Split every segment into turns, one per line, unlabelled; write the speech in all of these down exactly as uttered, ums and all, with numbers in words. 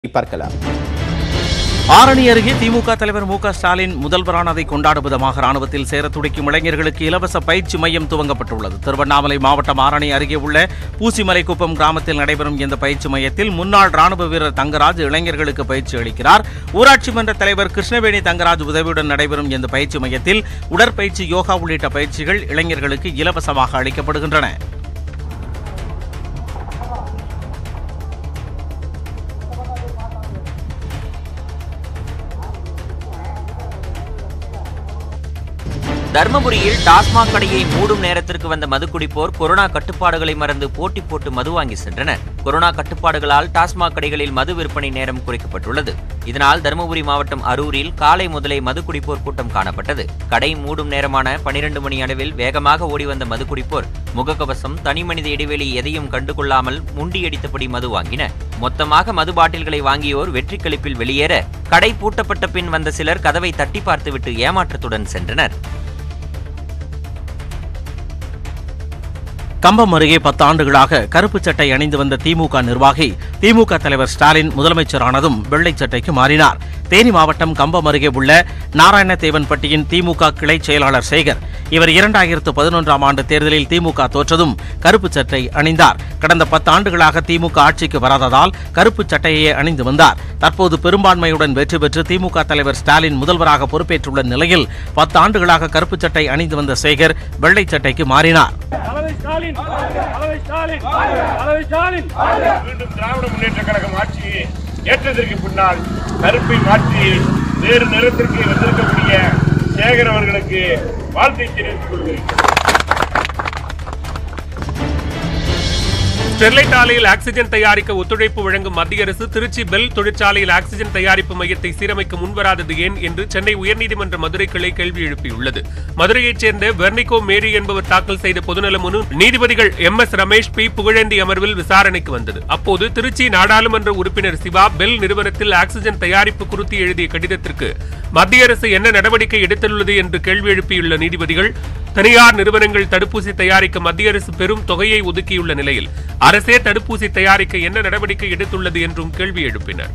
பார்க்கலாம்.
ஆரணி அருகே திமுக தலைவர் மு க ஸ்டாலின் முதல்வரானதை கொண்டாடும் விதமாக ராணுவத்தில் சேர துடிக்கும் இளைஞர்களுக்கு இலவச பயிற்சி மையம் துவங்கப்பட்டுள்ளது. திருவண்ணாமலை மாவட்டம் ஆரணி அருகே உள்ள பூசிமலைக்குப்பம் கிராமத்தில் நடைபெறும் இந்த பயிற்சி மையத்தில் முன்னாள் ராணுவ வீரர் தங்கராஜ் இளைஞர்களுக்கு பயிற்சி அளிக்கிறார். ஊராட்சி மன்ற தலைவர் கிருஷ்ணவேணி தங்கராஜ் உதவியுடன் நடைபெறும் இந்த பயிற்சி மையத்தில் உடற்பயிற்சி, யோகா உள்ளிட்ட பயிற்சிகள் இளைஞர்களுக்கு இலவசமாக அளிக்கப்படுகின்றன.
தர்மபுரியில் டாஸ்மாக் கடையை மூடும் நேரத்திற்கு வந்த மது குடிப்போர் கொரோனா கட்டுப்பாடுகளை மறந்து போட்டி போட்டு மது வாங்கி சென்றனர். கொரோனா கட்டுப்பாடுகளால் டாஸ்மாக் கடைகளில் மது விற்பனை நேரம் குறைக்கப்பட்டுள்ளது. இதனால் தர்மபுரி மாவட்டம் அரூரில் காலை முதலே மது குடிப்போர் கூட்டம் காணப்பட்டது. கடை மூடும் நேரமான பனிரெண்டு மணி அளவில் வேகமாக ஓடி வந்த மது குடிப்போர் முகக்கவசம், தனிமனித இடைவெளி எதையும் கண்டுகொள்ளாமல் முண்டியடித்தபடி மது வாங்கினர். மொத்தமாக மது பாட்டில்களை வாங்கியோர் வெற்றி களிப்பில் வெளியேற கடை பூட்டப்பட்ட பின் வந்த சிலர் கதவை தட்டி பார்த்துவிட்டு ஏமாற்றத்துடன் சென்றனர்.
கம்பம் அருகே பத்தாண்டுகளாக கருப்பு சட்டை அணிந்து வந்த திமுக நிர்வாகி திமுக தலைவர் ஸ்டாலின் முதலமைச்சரானதும் வெள்ளை சட்டைக்கு மாறினார். தேனி மாவட்டம் கம்பம் அருகே உள்ள நாராயணதேவன்பட்டியின் திமுக கிளை செயலாளர் சேகர் இவர் இரண்டாயிரத்து பதினொன்றாம் ஆண்டு தேர்தலில் திமுக தோற்றதும் கருப்பு சட்டை அணிந்தார். கடந்த பத்தாண்டுகளாக திமுக ஆட்சிக்கு வராததால் கருப்பு சட்டையே அணிந்து வந்தார். தற்போது பெரும்பான்மையுடன் வெற்றி பெற்று திமுக தலைவர் ஸ்டாலின் முதல்வராக பொறுப்பேற்றுள்ள நிலையில் பத்தாண்டுகளாக கருப்பு சட்டை அணிந்து வந்த சேகர் வெள்ளை சட்டைக்கு மாறினார்.
மீண்டும் திராவிட முன்னேற்ற கழகம் ஆட்சி ஏற்றதற்கு பின்னால் கருப்பை மாற்றி வேறு நிறத்திற்கு வந்திருக்கக்கூடிய சேகர் அவர்களுக்கு வாழ்த்தை தெரிவித்துக் கொள்கிறேன். ஸ்டெர்லைட் ஆலையில் ஆக்சிஜன் தயாரிக்க ஒத்துழைப்பு வழங்கும் மத்திய அரசு திருச்சி பெல் தொழிற்சாலையில் ஆக்சிஜன் தயாரிப்பு மையத்தை சீரமைக்க முன்வராதது ஏன் என்று சென்னை உயர்நீதிமன்ற மதுரை கிளை கேள்வி எழுப்பியுள்ளது. மதுரையைச் சேர்ந்த வெர்னிகோ மேரி என்பவர் தாக்கல் செய்த பொதுநல மனு நீதிபதிகள் M S Ramesh, P Pugazhendhi அமர்வில் விசாரணைக்கு வந்தது. அப்போது திருச்சி நாடாளுமன்ற உறுப்பினர் சிவா பெல் நிறுவனத்தில் ஆக்சிஜன் தயாரிப்பு குறித்து எழுதிய கடிதத்திற்கு மத்திய அரசு என்ன நடவடிக்கை எடுத்துள்ளது என்று கேள்வி எழுப்பியுள்ள நீதிபதிகள், தனியார் நிறுவனங்கள் தடுப்பூசி தயாரிக்க மத்திய அரசு பெரும் தொகையை ஒதுக்கியுள்ள நிலையில் அரசே தடுப்பூசி தயாரிக்க என்ன நடவடிக்கை எடுத்துள்ளது என்றும் கேள்வி எழுப்பினர்.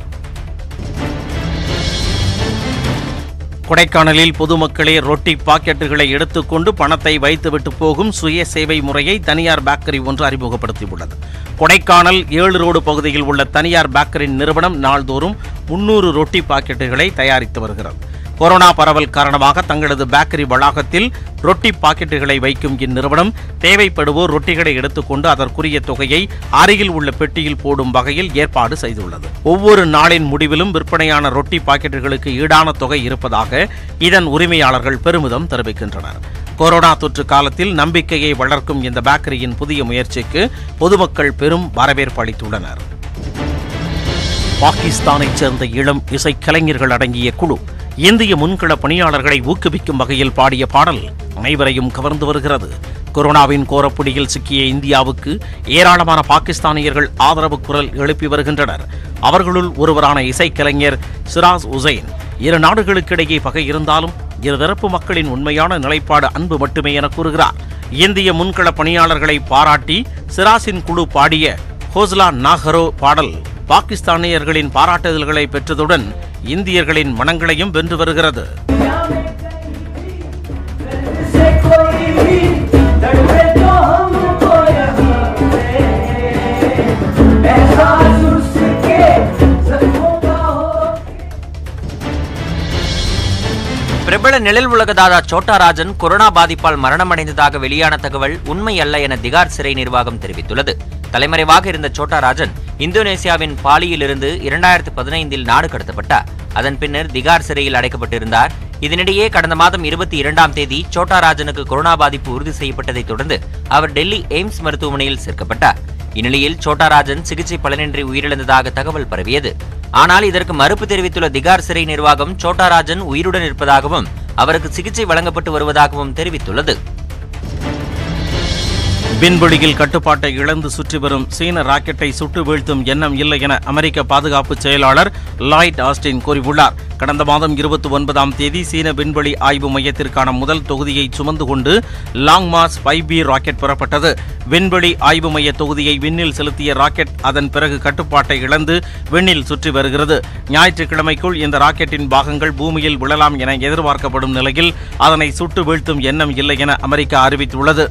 கொடைக்கானலில் பொதுமக்களே ரொட்டி பாக்கெட்டுகளை எடுத்துக்கொண்டு பணத்தை வைத்துவிட்டு போகும் சுய சேவை முறையை தனியார் பேக்கரி ஒன்று அறிமுகப்படுத்தியுள்ளது. கொடைக்கானல் ஏழு ரோடு பகுதியில் உள்ள தனியார் பேக்கரின் நிறுவனம் நாள்தோறும் முன்னூறு ரொட்டி பாக்கெட்டுகளை தயாரித்து வருகிறது. கொரோனா பரவல் காரணமாக தங்களது பேக்கரி வளாகத்தில் ரொட்டி பாக்கெட்டுகளை வைக்கும் இந்நிறுவனம் தேவைப்படுவோர் ரொட்டிகளை எடுத்துக்கொண்டு அதற்குரிய தொகையை அருகில் உள்ள பெட்டியில் போடும் வகையில் ஏற்பாடு செய்துள்ளது. ஒவ்வொரு நாளின் முடிவிலும் விற்பனையான ரொட்டி பாக்கெட்டுகளுக்கு ஈடான தொகை இருப்பதாக இதன் உரிமையாளர்கள் பெருமிதம் தெரிவிக்கின்றனர். கொரோனா தொற்று காலத்தில் நம்பிக்கையை வளர்க்கும் இந்த பேக்கரியின் புதிய முயற்சிக்கு பொதுமக்கள் பெரும் வரவேற்பு அளித்துள்ளனர். பாகிஸ்தானைச் சேர்ந்த இளம் இசைக்கலைஞர்கள் அடங்கிய குழு இந்திய முன்கள பணியாளர்களை ஊக்குவிக்கும் வகையில் பாடிய பாடல் அனைவரையும் கவர்ந்து வருகிறது. கொரோனாவின் கோரப்பிடியில் சிக்கிய இந்தியாவுக்கு ஏராளமான பாகிஸ்தானியர்கள் ஆதரவு குரல் எழுப்பி வருகின்றனர். அவர்களுள் ஒருவரான இசைக்கலைஞர் சிராஸ் உசைன், இரு நாடுகளுக்கிடையே பகை இருந்தாலும் இருதரப்பு மக்களின் உண்மையான நிலைப்பாடு அன்பு மட்டுமே என கூறுகிறார். இந்திய முன்கள பணியாளர்களை பாராட்டி சிராஸின் குழு பாடிய ஹோஸ்லா நாகரோ பாடல் பாகிஸ்தானியர்களின் பாராட்டுதல்களை பெற்றதுடன் இந்தியர்களின் மனங்களையும் வென்று வருகிறது.
பிரபல நிழல் உலக தாதா சோட்டா ராஜன் கொரோனா பாதிப்பால் மரணமடைந்ததாக வெளியான தகவல் உண்மை அல்ல என திகார் சிறை நிர்வாகம் தெரிவித்துள்ளது. தலைமறைவாக இருந்த சோட்டா ராஜன் இந்தோனேசியாவின் பாலியிலிருந்து இரண்டாயிரத்து பதினைந்தில் நாடு கடத்தப்பட்டார். அதன் பின்னர் திகார் சிறையில் அடைக்கப்பட்டிருந்தார். இதனிடையே கடந்த மாதம் இருபத்தி இரண்டாம் தேதி சோட்டா ராஜனுக்கு கொரோனா பாதிப்பு உறுதி செய்யப்பட்டதை தொடர்ந்து அவர் டெல்லி எய்ம்ஸ் மருத்துவமனையில் சேர்க்கப்பட்டார். இந்நிலையில் சோட்டா ராஜன் சிகிச்சை பலனின்றி உயிரிழந்ததாக தகவல் பரவியது. ஆனால் இதற்கு மறுப்பு தெரிவித்துள்ள திகார் சிறை நிர்வாகம் சோட்டா ராஜன் உயிருடன் இருப்பதாகவும் அவருக்கு சிகிச்சை வழங்கப்பட்டு வருவதாகவும் தெரிவித்துள்ளது.
விண்வெளியில் கட்டுப்பாட்டை இழந்து சுற்றி வரும் சீன ராக்கெட்டை சுட்டு வீழ்த்தும் எண்ணம் இல்லை என அமெரிக்க பாதுகாப்பு செயலாளர் லாய்ட் ஆஸ்டின் கூறியுள்ளார். கடந்த மாதம் இருபத்தி ஒன்பதாம் தேதி சீன விண்வெளி ஆய்வு மையத்திற்கான முதல் தொகுதியை சுமந்து கொண்டு Long March five B rocket புறப்பட்டது. விண்வெளி ஆய்வு மைய தொகுதியை விண்ணில் செலுத்திய ராக்கெட் அதன் பிறகு கட்டுப்பாட்டை இழந்து விண்ணில் சுற்றி வருகிறது. ஞாயிற்றுக்கிழமைக்குள் இந்த ராக்கெட்டின் பாகங்கள் பூமியில் விழலாம் என எதிர்பார்க்கப்படும் நிலையில் அதனை சுட்டு வீழ்த்தும் எண்ணம் இல்லை என அமெரிக்கா அறிவித்துள்ளது.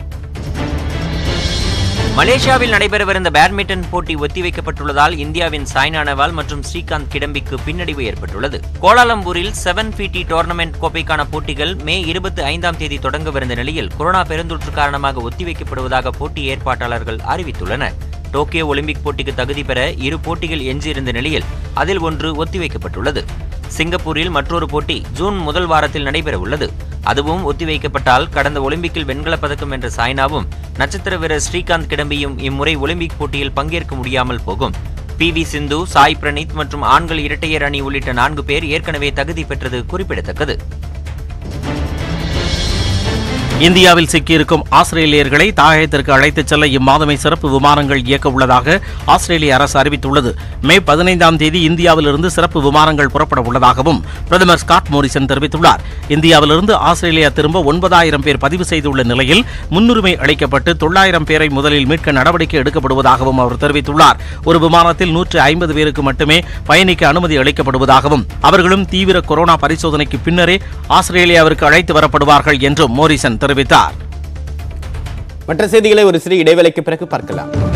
மலேசியாவில் நடைபெறவிருந்த பேட்மிண்டன் போட்டி ஒத்திவைக்கப்பட்டுள்ளதால் இந்தியாவின் சாய்னா நேவால் மற்றும் ஸ்ரீகாந்த் கிடம்பிக்கு பின்னடைவு ஏற்பட்டுள்ளது. கோலாலம்பூரில் செவன் பிடி டோர்னமெண்ட் கோப்பைக்கான போட்டிகள் மே இருபத்தி ஐந்தாம் தேதி தொடங்கவிருந்த நிலையில் கொரோனா பெருந்தொற்று காரணமாக ஒத்திவைக்கப்படுவதாக போட்டி ஏற்பாட்டாளர்கள் அறிவித்துள்ளனர். டோக்கியோ ஒலிம்பிக் போட்டிக்கு தகுதி பெற இரு போட்டிகள் எஞ்சியிருந்த நிலையில் அதில் ஒன்று ஒத்திவைக்கப்பட்டுள்ளது. சிங்கப்பூரில் மற்றொரு போட்டி ஜூன் முதல் வாரத்தில் நடைபெற உள்ளது. அதுவும் ஒத்திவைக்கப்பட்டால் கடந்த ஒலிம்பிக்கில் வெண்கலப் பதக்கம் வென்ற சாய்னாவும் நட்சத்திர வீரர் ஸ்ரீகாந்த் கிடம்பியும் இம்முறை ஒலிம்பிக் போட்டியில் பங்கேற்க முடியாமல் போகும். பி வி சிந்து, சாய் பிரணீத் மற்றும் ஆண்கள் இரட்டையர் அணி உள்ளிட்ட நான்கு பேர் ஏற்கனவே தகுதி பெற்றது குறிப்பிடத்தக்கது.
இந்தியாவில் சிக்கியிருக்கும் ஆஸ்திரேலியர்களை தாயகத்திற்கு அழைத்துச் செல்ல இம்மாதமே சிறப்பு விமானங்கள் இயக்க உள்ளதாக ஆஸ்திரேலிய அரசு அறிவித்துள்ளது. மே பதினைந்தாம் தேதி இந்தியாவிலிருந்து சிறப்பு விமானங்கள் புறப்பட உள்ளதாகவும் பிரதமர் ஸ்காட் மோரிசன் தெரிவித்துள்ளார். இந்தியாவிலிருந்து ஆஸ்திரேலியா திரும்ப ஒன்பதாயிரம் பேர் பதிவு செய்துள்ள நிலையில் முன்னுரிமை அளிக்கப்பட்டு தொள்ளாயிரம் பேரை முதலில் மீட்க நடவடிக்கை எடுக்கப்படுவதாகவும் அவர் தெரிவித்துள்ளார். ஒரு விமானத்தில் நூற்று ஐம்பது பேருக்கு மட்டுமே பயணிக்க அனுமதி அளிக்கப்படுவதாகவும் அவர்களும் தீவிர கொரோனா பரிசோதனைக்கு பின்னரே ஆஸ்திரேலியாவிற்கு அழைத்து வரப்படுவார்கள் என்றும் மோரிசன் தெரிவித்தார்.
மற்ற செய்திகளை ஒரு சிறிய இடைவேளைக்கு பிறகு பார்க்கலாம்.